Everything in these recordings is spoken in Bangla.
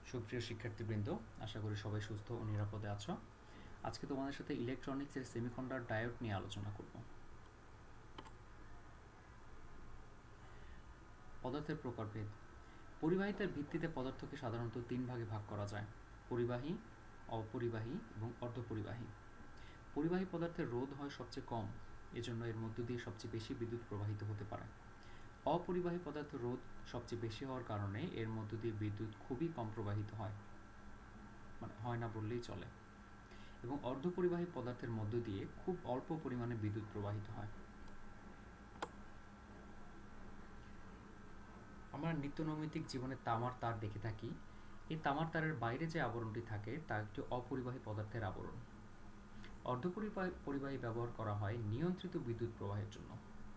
সুপ্রিয় শিক্ষার্থীবৃন্দ, আশা করি সবাই সুস্থ ও নিরাপদে আছো। আজকে তোমাদের সাথে ইলেকট্রনিক্সের সেমিকন্ডাক্টর ডায়োড নিয়ে আলোচনা করব। পদার্থের প্রকারভেদ। পরিবাহিতার ভিত্তিতে পদার্থকে সাধারণত তিন ভাগে ভাগ করা যায়: পরিবাহী, অপরিবাহী এবং অর্ধপরিবাহী। পরিবাহী পদার্থের রোধ হয় সবচেয়ে কম, এজন্য এর মধ্য দিয়ে সবচেয়ে বেশি বিদ্যুৎ প্রবাহিত হতে পারে। অপরিবাহী পদার্থের রোধ সবচেয়ে বেশি হওয়ার কারণে এর মধ্য দিয়ে বিদ্যুৎ খুবই কম প্রবাহিত হয়, হয় না বললেই চলে। এবং অর্ধপরিবাহী পদার্থের মধ্য দিয়ে খুব অল্প পরিমাণে বিদ্যুৎ প্রবাহিত হয়। আমরা নিত্যনৈমিত্তিক জীবনে তামার তার দেখে থাকি। এই তামার তারের বাইরে যে আবরণটি থাকে তা একটি অপরিবাহী পদার্থের আবরণ। অর্ধপরিবাহী ব্যবহার করা হয় নিয়ন্ত্রিত বিদ্যুৎ প্রবাহের জন্য।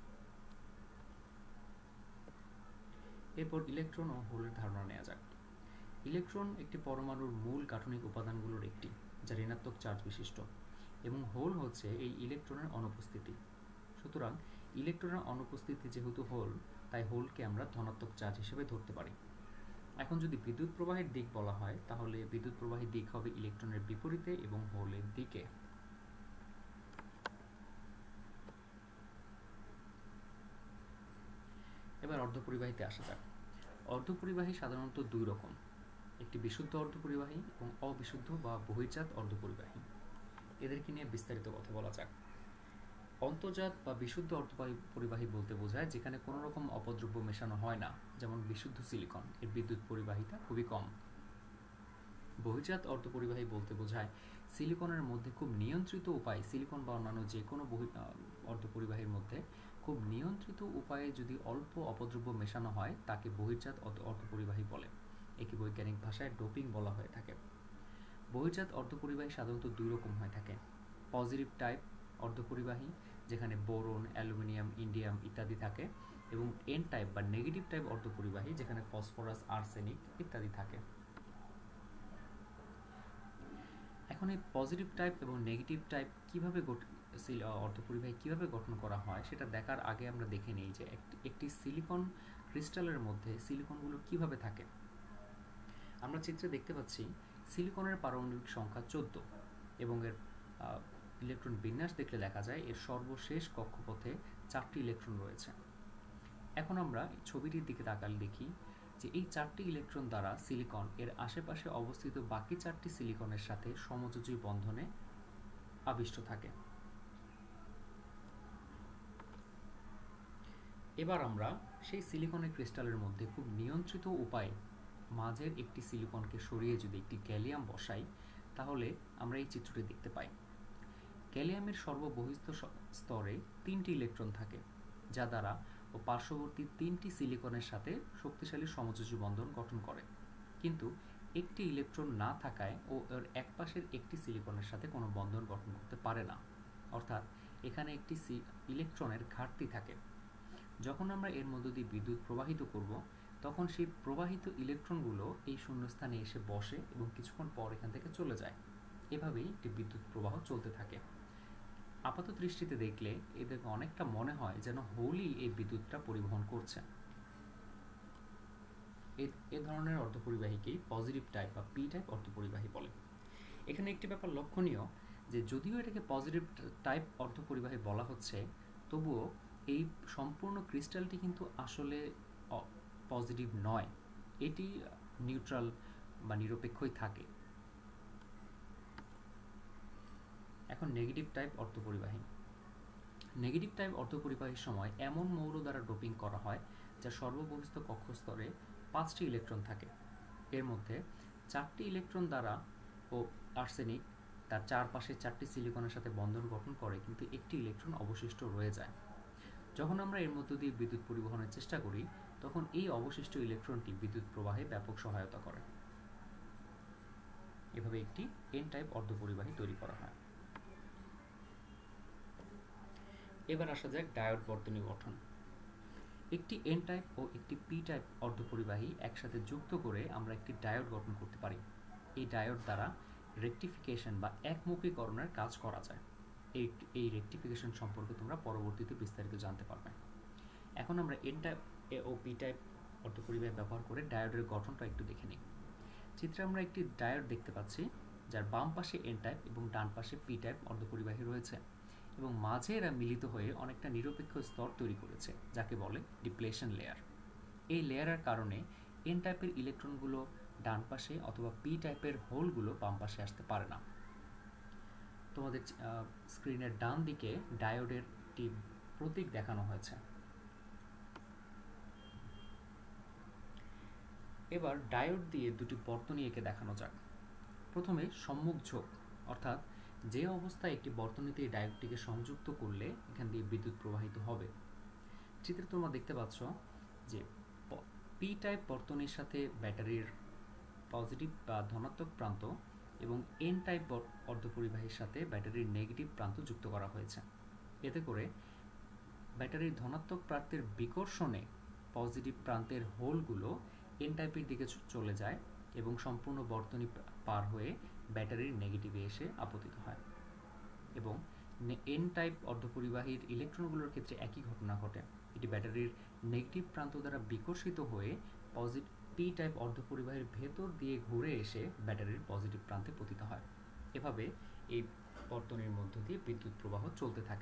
এরপর ইলেকট্রন ও হোলের ধারণা নেওয়া যাক। ইলেকট্রন একটি পরমাণুর মূল গাঠনিক উপাদানগুলোর একটি, যা ঋণাত্মক চার্জ বিশিষ্ট, এবং হোল হচ্ছে এই ইলেকট্রনের অনুপস্থিতি। সুতরাং ইলেকট্রনের অনুপস্থিতি যেহেতু হোল, তাই হোলকে আমরা ধনাত্মক চার্জ হিসেবে ধরতে পারি। এখন যদি বিদ্যুৎ প্রবাহের দিক বলা হয়, তাহলে বিদ্যুৎ প্রবাহের দিক হবে ইলেকট্রনের বিপরীতে এবং হোলের দিকে। এবার অর্ধপরিবাহীতে আসা যাক। অর্ধপরিবাহী সাধারণত দুই রকম: একটি বিশুদ্ধ অর্ধপরিবাহী এবং অবিশুদ্ধ বা বহির্জাত অর্ধপরিবাহী। এদেরকে নিয়ে বিস্তারিত কথা বলা যাক। অন্তর্জাত বা বিশুদ্ধ অর্ধপরিবাহী বলতে বোঝায় যেখানে কোনো রকম অপদ্রব্য মেশানো হয় না, যেমন বিশুদ্ধ সিলিকন, এর বিদ্যুৎ পরিবাহিতা খুবই কম। বহির্জাত অর্ধপরিবাহী বলতে বোঝায় সিলিকনের মধ্যে খুব নিয়ন্ত্রিত উপায়ে, সিলিকন বা অন্যান্য যে কোনো অর্ধপরিবাহীর মধ্যে খুব নিয়ন্ত্রিত উপায়ে যদি অল্প অপদ্রব্য মেশানো হয়, তাকে বহির্জাত অর্ধপরিবাহী বলে। একে বৈজ্ঞানিক ভাষায় ডোপিং বলা হয়ে থাকে। বহির্জাত অর্ধপরিবাহী সাধারণত দুই রকম হয়ে থাকে: পজিটিভ টাইপ অর্ধপরিবাহী, যেখানে বোরন, অ্যালুমিনিয়াম, ইন্ডিয়াম ইত্যাদি থাকে, এবং এন টাইপ বা নেগেটিভ টাইপ অর্ধপরিবাহী, যেখানে ফসফরাস, আর্সেনিক ইত্যাদি থাকে। এখন এই পজিটিভ টাইপ এবং নেগেটিভ টাইপ কিভাবে অর্ধপরিবাহী কিভাবে গঠন করা হয় সেটা দেখার আগে আমরা দেখে নিই যে একটি সিলিকন ক্রিস্টালের মধ্যে সিলিকনগুলো কিভাবে থাকে। আমরা চিত্রে দেখতে পাচ্ছি সিলিকনের পারমাণবিক সংখ্যা 14 এবং এর ইলেকট্রন বিন্যাস দেখলে দেখা যায় এর সর্বশেষ কক্ষপথে 4টি ইলেকট্রন রয়েছে। এখন আমরা ছবিটির দিকে তাকালে দেখি যে এই 4টি ইলেকট্রন দ্বারা সিলিকন এর আশেপাশে অবস্থিত বাকি 4টি সিলিকনের সাথে সমযোজী বন্ধনে আবিষ্ট থাকে। এবার আমরা সেই সিলিকনের ক্রিস্টালের মধ্যে খুব নিয়ন্ত্রিত উপায়ে মাঝের একটি সিলিকনকে সরিয়ে যদি একটি গ্যালিয়াম বসাই, তাহলে আমরা এই চিত্রটি দেখতে পাই। গ্যালিয়ামের সর্ববহিস্থ স্তরে 3টি ইলেকট্রন থাকে, যা দ্বারা ও পার্শ্ববর্তী 3টি সিলিকনের সাথে শক্তিশালী সমযোজী বন্ধন গঠন করে, কিন্তু একটি ইলেকট্রন না থাকায় ও এর একপাশের একটি সিলিকনের সাথে কোনো বন্ধন গঠন করতে পারে না, অর্থাৎ এখানে একটি ইলেকট্রনের ঘাটতি থাকে। যখন আমরা এর মধ্য দিয়ে বিদ্যুৎ প্রবাহিত করব, তখন সেই প্রবাহিত ইলেকট্রনগুলো এই শূন্যস্থানে এসে বসে এবং কিছুক্ষণ পর এখান থেকে চলে যায়। এভাবেই একটি বিদ্যুৎ প্রবাহ চলতে থাকে। আপাত দৃষ্টিতে দেখলে এদের অনেকটা মনে হয় যেন হোলই এই বিদ্যুৎটা পরিবহন করছে। এ ধরনের অর্ধপরিবাহীকেই পজিটিভ টাইপ বা পি টাইপ অর্ধপরিবাহী বলে। এখানে একটি ব্যাপার লক্ষণীয় যে যদিও এটাকে পজিটিভ টাইপ অর্ধপরিবাহী বলা হচ্ছে, তবুও এই সম্পূর্ণ ক্রিস্টালটি কিন্তু আসলে পজিটিভ নয়, এটি নিউট্রাল বা নিরপেক্ষই থাকে। এখন নেগেটিভ টাইপ অর্ধপরিবাহী। নেগেটিভ টাইপ অর্ধপরিবাহীর সময় এমন মৌল দ্বারা ডোপিং করা হয় যা সর্ববহিস্থ কক্ষস্তরে 5টি ইলেকট্রন থাকে। এর মধ্যে 4টি ইলেকট্রন দ্বারা ও আর্সেনিক তার চারপাশে 4টি সিলিকনের সাথে বন্ধন গঠন করে, কিন্তু একটি ইলেকট্রন অবশিষ্ট রয়ে যায়। যখন আমরা এর মধ্য দিয়ে বিদ্যুৎ পরিবহনের চেষ্টা করি, তখন এই অবশিষ্ট ইলেকট্রনটি বিদ্যুৎ প্রবাহে ব্যাপক সহায়তা করে। এভাবে একটি এন টাইপ অর্ধপরিবাহী তৈরি করা হয়। এবার আসা যাক ডায়োড বর্তনী গঠন। একটি এন টাইপ ও একটি পি টাইপ অর্ধপরিবাহী একসাথে যুক্ত করে আমরা একটি ডায়োড গঠন করতে পারি। এই ডায়োড দ্বারা রেকটিফিকেশন বা একমুখীকরণের কাজ করা যায়। এই রেকটিফিকেশন সম্পর্কে তোমরা পরবর্তীতে বিস্তারিত জানতে পারবে। এখন আমরা এন টাইপ ও পি টাইপ অর্ধপরিবাহী ব্যবহার করে ডায়োডের গঠনটা একটু দেখে নিই। চিত্রে আমরা একটি ডায়োড দেখতে পাচ্ছি, যার বাম পাশে এন টাইপ এবং ডান পাশে পি টাইপ অর্ধপরিবাহী রয়েছে, এবং মাঝে এরা মিলিত হয়ে অনেকটা নিরপেক্ষ স্তর তৈরি করেছে, যাকে বলে ডিপ্লেশন লেয়ার। এই লেয়ারের কারণে এন টাইপের ইলেকট্রনগুলো ডান পাশে অথবা পি টাইপের হোলগুলো বাম পাশে আসতে পারে না। তোমাদের স্ক্রিনের ডান দিকে ডায়োডের একটি প্রতীক দেখানো হয়েছে। এবার ডায়োড দিয়ে দুটি বর্তনী এঁকে দেখানো যাক। প্রথমে সম্মুখ ঝোঁক, অর্থাৎ যে অবস্থায় একটি বর্তনীতে এই ডায়োডটিকে সংযুক্ত করলে এখান দিয়ে বিদ্যুৎ প্রবাহিত হবে। চিত্রে তোমরা দেখতে পাচ্ছ যে পি টাইপ বর্তনীর সাথে ব্যাটারির পজিটিভ বা ধনাত্মক প্রান্ত এবং এন টাইপ অর্ধপরিবাহীর সাথে ব্যাটারির নেগেটিভ প্রান্ত যুক্ত করা হয়েছে। এতে করে ব্যাটারির ধনাত্মক প্রান্তের বিকর্ষণে পজিটিভ প্রান্তের হোলগুলো এন টাইপের দিকে চলে যায় এবং সম্পূর্ণ বর্তনী পার হয়ে ব্যাটারির নেগেটিভে এসে আপতিত হয়। এবং এন টাইপ অর্ধপরিবাহীর ইলেকট্রনগুলোর ক্ষেত্রে একই ঘটনা ঘটে। এটি ব্যাটারির নেগেটিভ প্রান্ত দ্বারা বিকর্ষিত হয়ে পি টাইপ অর্ধপরিবাহীর ভেতর দিয়ে ঘুরে এসে ব্যাটারির পজিটিভ প্রান্তে পতিত হয়। এভাবে এই বর্তনীর মধ্য দিয়ে বিদ্যুৎ প্রবাহ চলতে থাকে।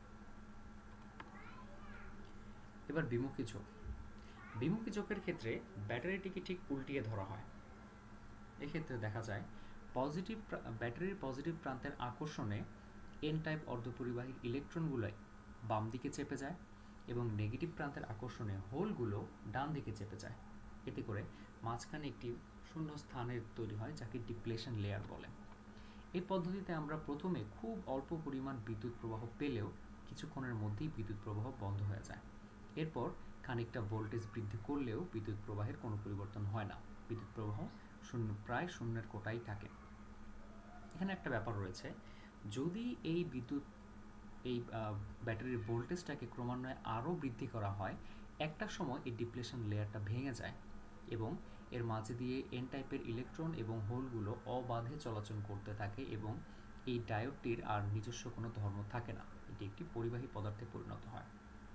এবার বিমুখী ঝোঁক। বিমুখী ঝোঁকের ক্ষেত্রে ব্যাটারিটিকে ঠিক উল্টিয়ে ধরা হয়। এক্ষেত্রে দেখা যায় ব্যাটারির পজিটিভ প্রান্তের আকর্ষণে এন টাইপ অর্ধপরিবাহী ইলেকট্রনগুলোই বাম দিকে চেপে যায় এবং নেগেটিভ প্রান্তের আকর্ষণে হোলগুলো ডান দিকে চেপে যায়। এতে করে মাঝখানে একটি শূন্য স্থানের তৈরি হয়, যাকে ডিপ্লেশন লেয়ার বলে। এই পদ্ধতিতে আমরা প্রথমে খুব অল্প পরিমাণ বিদ্যুৎ প্রবাহ পেলেও কিছুক্ষণের মধ্যেই বিদ্যুৎ প্রবাহ বন্ধ হয়ে যায়। এরপর খানিকটা ভোল্টেজ বৃদ্ধি করলেও বিদ্যুৎ প্রবাহের কোনো পরিবর্তন হয় না, বিদ্যুৎ প্রবাহ প্রায় শূন্যের কোটায় থাকে। এখানে একটা ব্যাপার রয়েছে, যদি এই ব্যাটারির ভোল্টেজটাকে ক্রমান্বয়ে আরও বৃদ্ধি করা হয়, একটা সময় এই ডিপ্লেশন লেয়ারটা ভেঙে যায় এবং এর মাঝে দিয়ে এন টাইপের ইলেকট্রন এবং হোলগুলো অবাধে চলাচল করতে থাকে এবং এই ডায়োডটির আর নিজস্ব কোনো ধর্ম থাকে না, এটি একটি পরিবাহী পদার্থে পরিণত হয়।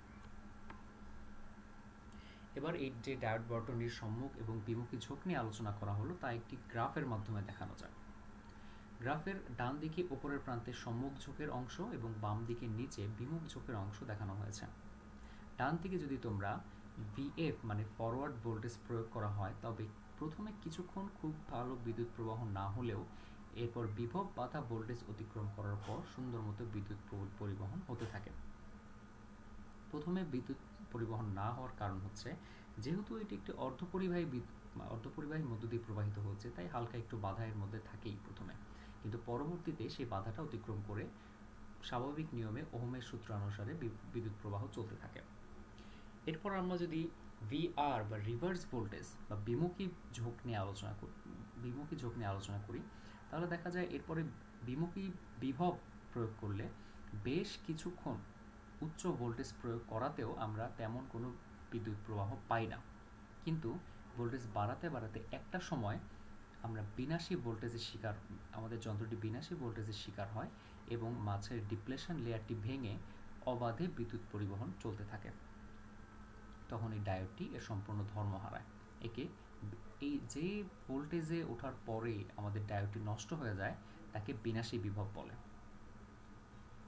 এবার এই যে ডায়োড বর্তনীর সম্মুখ এবং বিমুখী ঝোঁক নিয়ে আলোচনা করা হলো, তা একটি গ্রাফের মাধ্যমে দেখানো যায়। গ্রাফের ডান দিকে উপরের প্রান্তে সম্মুখ ঝোঁকের অংশ এবং বাম দিকে নিচে বিমুখ ঝোঁকের অংশ দেখানো হয়েছে। ডান দিকে যদি তোমরা ভিএফ মানে ফরওয়ার্ড ভোল্টেজ প্রয়োগ করা হয়, তবে প্রথমে কিছুক্ষণ খুব ভালো বিদ্যুৎ প্রবাহ না হলেও এরপর বিভব বাধা ভোল্টেজ অতিক্রম করার পর সুন্দর মতো বিদ্যুৎ পরিবহন হতে থাকে। প্রথমে বিদ্যুৎ পরিবহন না হওয়ার কারণ হচ্ছে, যেহেতু এটি একটি অর্ধপরিবাহী মধ্য দিয়ে প্রবাহিত হচ্ছে, তাই হালকা একটু বাধা এর মধ্যে থাকেই প্রথমে, কিন্তু পরবর্তীতে সেই বাধাটা অতিক্রম করে স্বাভাবিক নিয়মে ওহমের সূত্র অনুসারে বিদ্যুৎ প্রবাহ চলতে থাকে। এরপর আমরা যদি ভিআর বা রিভার্স ভোল্টেজ বা বিমুখী ঝোঁক নিয়ে আলোচনা করি, তাহলে দেখা যায় এরপরে বিমুখী বিভব প্রয়োগ করলে বেশ কিছুক্ষণ উচ্চ ভোল্টেজ প্রয়োগ করাতেও আমরা তেমন কোনো বিদ্যুৎ প্রবাহ পাই না, কিন্তু ভোল্টেজ বাড়াতে বাড়াতে একটা সময় আমরা আমাদের যন্ত্রটি বিনাশী ভোল্টেজের শিকার হয় এবং মাঝের ডিপ্লেশন লেয়ারটি ভেঙে অবাধে বিদ্যুৎ পরিবহন চলতে থাকে। তখন এই ডায়োডটি এর সম্পূর্ণ ধর্ম হারায়। এই যে ভোল্টেজে ওঠার পরে আমাদের ডায়োডটি নষ্ট হয়ে যায়, তাকে বিনাশী বিভব বলে।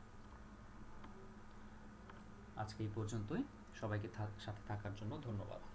আজকে এই পর্যন্তই। সবাইকে সাথে থাকার জন্য ধন্যবাদ।